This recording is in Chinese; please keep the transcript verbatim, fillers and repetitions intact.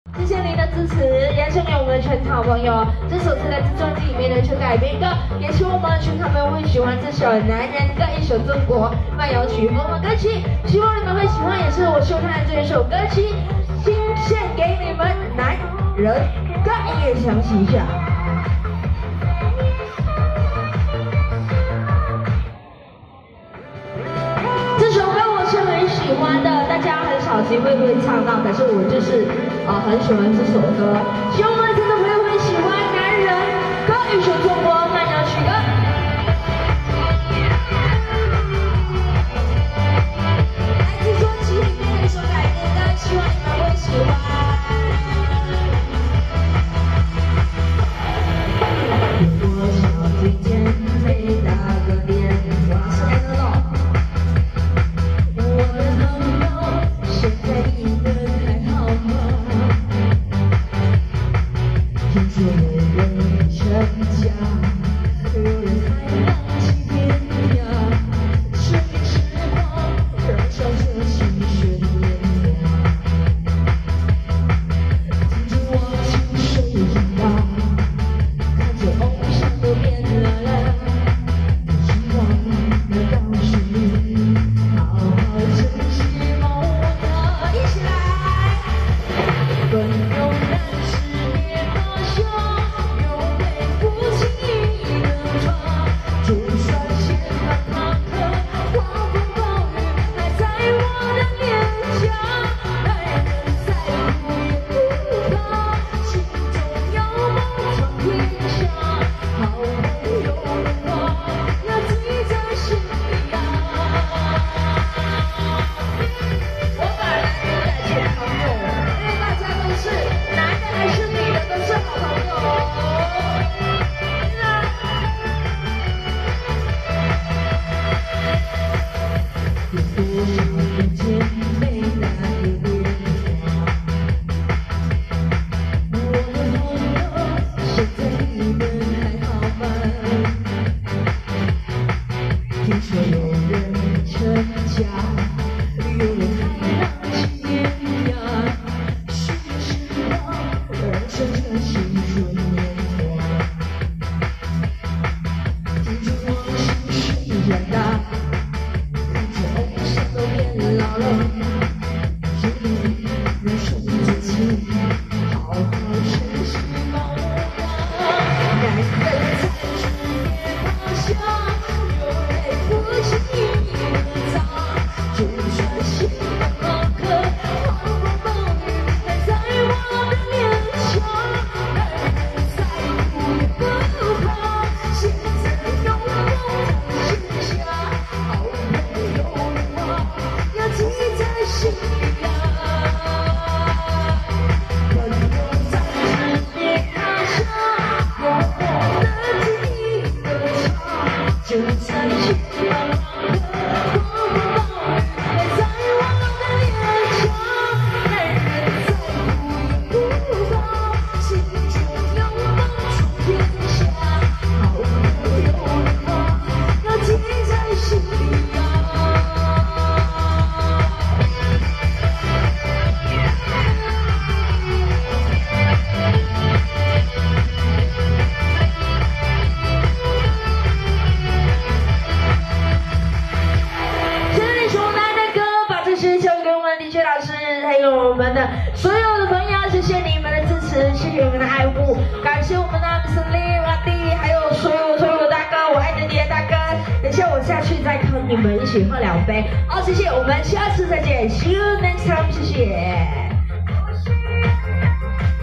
谢谢您的支持，也送给我们的全场朋友。这首是来自专辑里面的全改编歌，也希望我们的全场朋友会喜欢这首《男人的一首中国慢摇曲》风格歌曲。希望你们会喜欢，也是我收看的这一首歌曲，新献给你们《男人歌》，也响起一下。 喜欢的，大家很少机会会唱到，可是我就是啊、呃、很喜欢这首歌，希望我们真的朋友会喜欢《男人歌》一首中国慢摇曲歌。来自专辑里面的一首改编歌，希望你们会喜欢。如果小今天没打个电话，是来的喽。 我们的所有的朋友，谢谢你们的支持，谢谢你们的爱护，感谢我们的 Mister Lee、阿弟，还有所有所有的大哥，我爱着你的大哥。等下我下去再跟你们一起喝两杯。好，谢谢，我们下次再见 ，See you next time， 谢谢。